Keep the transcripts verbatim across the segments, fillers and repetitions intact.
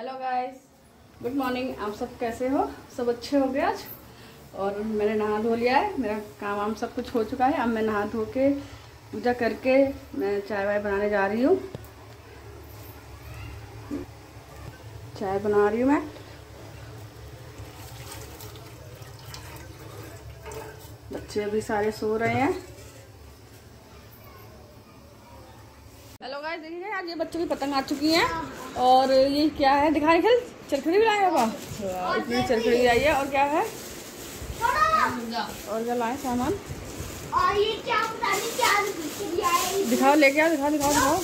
Hello guys, good morning. आप सब कैसे हो? सब अच्छे हो गए आज। और मैंने नहा धो लिया है, मेरा काम वाम सब कुछ हो चुका है। अब मैं नहा धो के पूजा करके मैं चाय वाय बनाने जा रही हूँ। चाय बना रही हूँ मैं। बच्चे अभी सारे सो रहे हैं। हेलो गाइस, देखिए आज ये बच्चों की पतंग आ चुकी हैं। और ये क्या है दिखाए खेल चरखड़ी भी लाए बाबा, इतनी चरखड़ी भी आई है। और क्या है और क्या लाए सामान? और ये क्या पता नहीं क्या है। दिखाओ, लेके आओ, दिखाओ दिखाओ दिखाओ।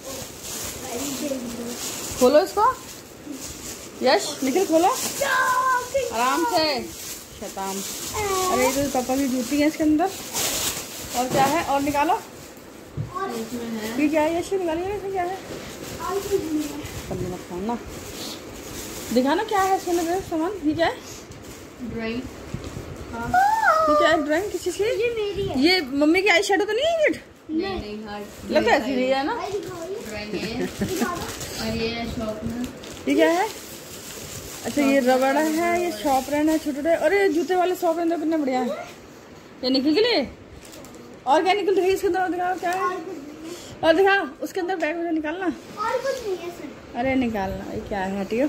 खोलो इसको, यश निखिल खोलो आराम से। शैतान, अरे ये तो पापा की जूती है इसके अंदर। और क्या है? और निकालो, ये क्या है? यश निकालिए, इसमें क्या है? पन्नी मत खोलना, दिखाना क्या है इसके अंदर सामान। ये क्या है? ड्राइंग। हाँ, ये क्या है? ड्राइंग किसी की? ये मेरी है। ये मम्मी की आई शेडो तो नहीं है? नहीं नहीं, लगता है ऐसी नहीं है ना। ड्राइंग है। और ये शॉप में ये क्या है? अच्छा ये रबड़ है, ये शॉप रैन है छोटे छोटे। और ये जूते वाले शॉप रैन कितने बढ़िया है। ये निकल के लिए। और क्या निकल रही है इसके अंदर? दिखाओ क्या है। और दिखा उसके अंदर बैग में निकालना। और कुछ नहीं है सर। अरे निकालना। ये क्या है? हटियो,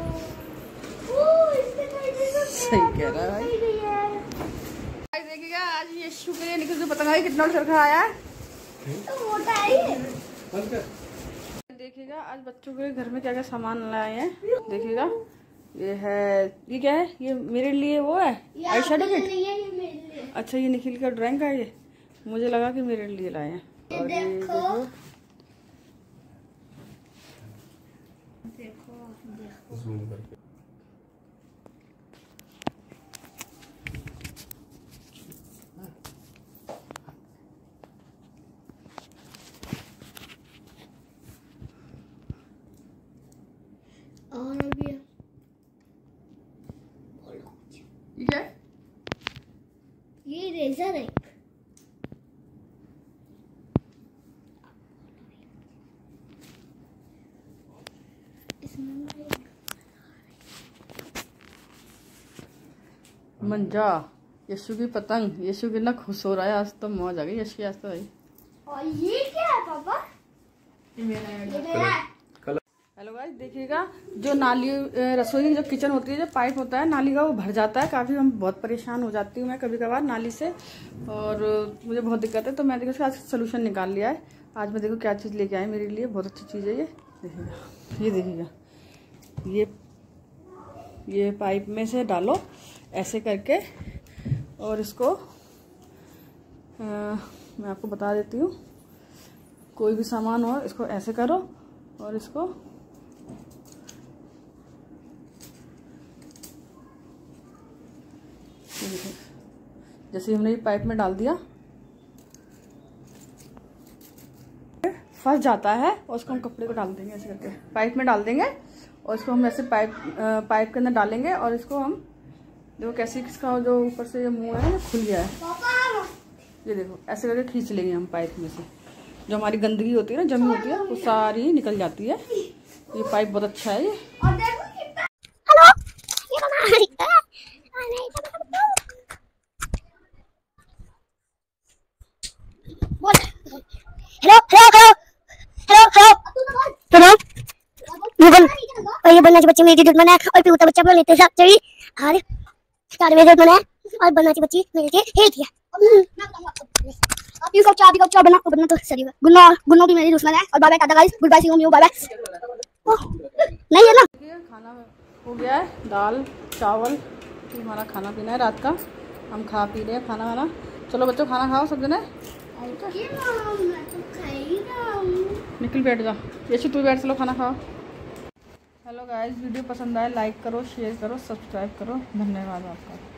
सही कह रहा है भाई। देखिएगा आज ये यशु के लिए निकल जो पतंग आई, कितना चरखा आया है। तो मोटा है। देखिएगा आज बच्चों के घर में क्या क्या सामान लाए हैं। देखिएगा ये है, ये क्या है? ये मेरे लिए वो है आई शेडो किट। अच्छा ये निखिल का ड्राइंग का है। ये मुझे लगा कि मेरे लिए लाए हैं। और ये देखो, देखो देखो और अभी ये क्या है? ये रेजर है। मंजा यशु की पतंग। यशु कितना खुश हो रहा है आज तो। मौज आ गई यशु की आज तो भाई। और ये क्या है पापा? ये मेरा ये मेरा है। हेलो गाइस, देखिएगा जो नाली रसोई की जो किचन होती है, जो पाइप होता है नाली का, वो भर जाता है। काफ़ी हम बहुत परेशान हो जाती हूँ मैं कभी कभार नाली से, और मुझे बहुत दिक्कत है। तो मैं देखो उसका आज सोल्यूशन निकाल लिया है। आज मैं देखो क्या चीज़ लेके आई मेरे लिए, बहुत अच्छी चीज़ है ये। देखिएगा ये, देखिएगा ये ये पाइप में से डालो ऐसे करके, और इसको आ, मैं आपको बता देती हूँ। कोई भी सामान हो इसको ऐसे करो, और इसको जैसे हमने ये पाइप में डाल दिया, फंस जाता है। और उसको हम कपड़े को डाल देंगे ऐसे करके, पाइप में डाल देंगे। और इसको हम ऐसे पाइप पाइप के अंदर डालेंगे, और इसको हम देखो कैसे, किसका जो ऊपर से ये मुंह है खुल गया है। ये देखो ऐसे करके खींच लेंगे हम पाइप में से। जो हमारी गंदगी होती है ना, जमी होती है, वो सारी निकल जाती है। ये पाइप बहुत अच्छा है ये। Hello hello hello hello hello और ये बनना बच्चे मेरी दूध बनाया, और पीता बच्चा अपना लेते साथ चढ़ी और चार बजे दूध बनाया, और बनना बच्ची मेरे के हेल किया। ये कब चाय भी कब चाय बना बना तो सही है। गुन्ना गुन्नो भी मेरी दुश्मन है। और bye bye tata guys, good bye, see you bye bye. नहीं है ना, खाना हो गया है, दाल चावल हमारा खाना पीना है रात का। हम खा पी रहे हैं खाना वाना। चलो बच्चों खाना खाओ सब जने। निकल बैठ जाओ, यशु तू बैठ, चलो खाना खाओ। हेलो गाइस, वीडियो पसंद आए लाइक करो, शेयर करो, सब्सक्राइब करो। धन्यवाद आपका।